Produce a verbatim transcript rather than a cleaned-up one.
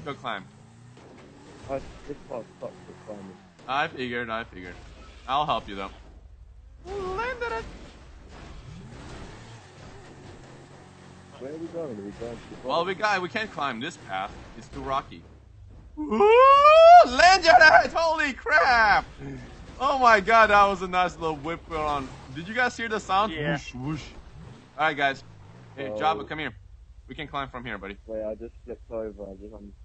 go climb. I, this part sucks for climbing. I figured, I figured. I'll help you though. Landed it! Where are we going? Are we going to the Well, we got, we can't climb this path. It's too rocky. Ooh, landed it! Holy crap! Oh my god, that was a nice little whip on. Did you guys hear the sound? Yeah. Whoosh, whoosh. Alright guys. Hey, Oh. Java, come here. We can climb from here, buddy. Wait, I just flipped over. I just, I'm